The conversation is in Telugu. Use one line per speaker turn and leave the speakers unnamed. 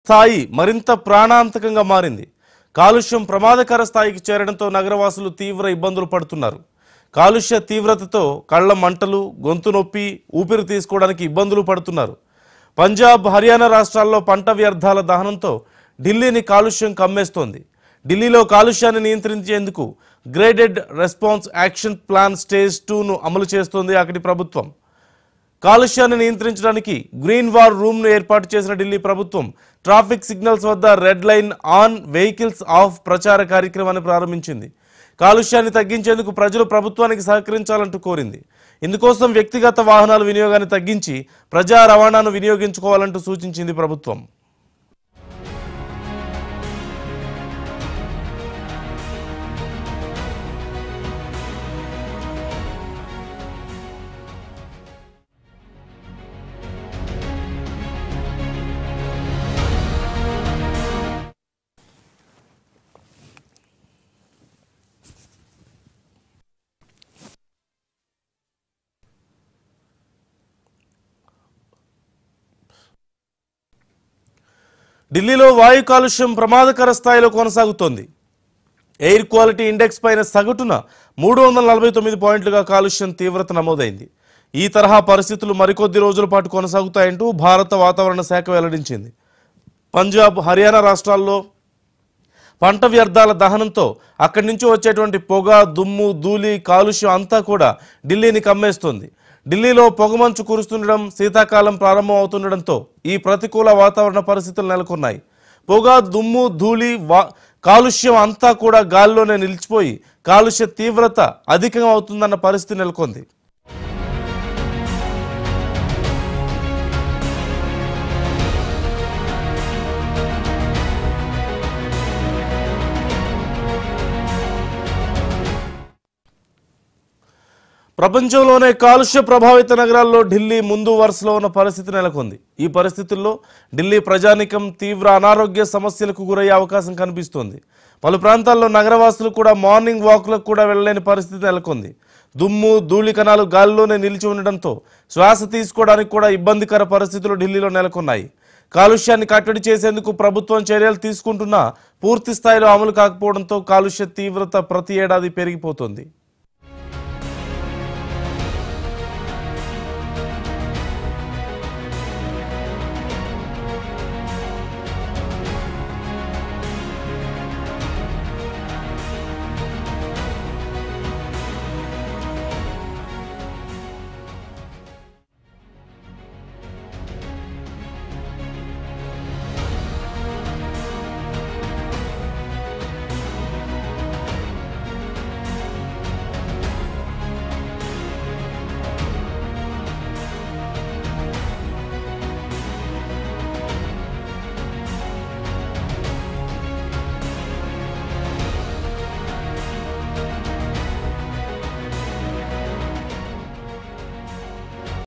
స్థాయి మరింత ప్రాణాంతకంగా మారింది. కాలుష్యం ప్రమాదకర స్థాయికి చేరడంతో నగరవాసులు తీవ్ర ఇబ్బందులు పడుతున్నారు. కాలుష్య తీవ్రతతో కళ్ల మంటలు, గొంతు నొప్పి, ఊపిరి తీసుకోవడానికి ఇబ్బందులు పడుతున్నారు. పంజాబ్, హర్యానా రాష్ట్రాల్లో పంట వ్యర్థాల దహనంతో ఢిల్లీని కాలుష్యం కమ్మేస్తోంది. ఢిల్లీలో కాలుష్యాన్ని నియంత్రించేందుకు graded response action plan stage 2ను అమలు చేస్తోంది అక్కడి ప్రభుత్వం. కాలుష్యాన్ని నియంత్రించడానికి గ్రీన్ వార్ రూమ్ను ఏర్పాటు చేసిన ఢిల్లీ ప్రభుత్వం ట్రాఫిక్ సిగ్నల్స్ వద్ద red line on, vehicles off ప్రచార కార్యక్రమాన్ని ప్రారంభించింది. కాలుష్యాన్ని తగ్గించేందుకు ప్రజలు ప్రభుత్వానికి సహకరించాలంటూ కోరింది. ఇందుకోసం వ్యక్తిగత వాహనాల వినియోగాన్ని తగ్గించి ప్రజా రవాణాను వినియోగించుకోవాలంటూ సూచించింది ప్రభుత్వం. ఢిల్లీలో వాయు కాలుష్యం ప్రమాదకర స్థాయిలో కొనసాగుతోంది. ఎయిర్ క్వాలిటీ ఇండెక్స్ పైన సగటున 349 పాయింట్లుగా కాలుష్యం తీవ్రత నమోదైంది. ఈ తరహా పరిస్థితులు మరికొద్ది రోజుల పాటు కొనసాగుతాయంటూ భారత వాతావరణ శాఖ వెల్లడించింది. పంజాబ్, హర్యానా రాష్ట్రాల్లో పంట వ్యర్థాల దహనంతో అక్కడి నుంచి వచ్చేటువంటి పొగ, దుమ్ము, ధూళి, కాలుష్యం అంతా కూడా ఢిల్లీని కమ్మేస్తోంది. ఢిల్లీలో పొగమంచు కురుస్తుండడం, శీతాకాలం ప్రారంభం అవుతుండడంతో ఈ ప్రతికూల వాతావరణ పరిస్థితులు నెలకొన్నాయి. పొగ, దుమ్ము, ధూళి, కాలుష్యం అంతా కూడా గాలిలోనే నిలిచిపోయి కాలుష్య తీవ్రత అధికంగా అవుతుందన్న పరిస్థితి నెలకొంది. ప్రపంచంలోనే కాలుష్య ప్రభావిత నగరాల్లో ఢిల్లీ ముందు వరుసలో ఉన్న పరిస్థితి నెలకొంది. ఈ పరిస్థితుల్లో ఢిల్లీ ప్రజానికం తీవ్ర అనారోగ్య సమస్యలకు గురయ్యే అవకాశం కనిపిస్తోంది. పలు ప్రాంతాల్లో నగరవాసులు కూడా మార్నింగ్ వాక్లకు కూడా వెళ్ళలేని పరిస్థితి నెలకొంది. దుమ్ము, ధూళి కణాలు గాలిలోనే నిలిచి ఉండడంతో శ్వాస తీసుకోవడానికి కూడా ఇబ్బందికర పరిస్థితులు ఢిల్లీలో నెలకొన్నాయి. కాలుష్యాన్ని కట్టడి చేసేందుకు ప్రభుత్వం చర్యలు తీసుకుంటున్నా పూర్తి స్థాయిలో అమలు కాకపోవడంతో కాలుష్య తీవ్రత ప్రతి ఏడాది పెరిగిపోతుంది.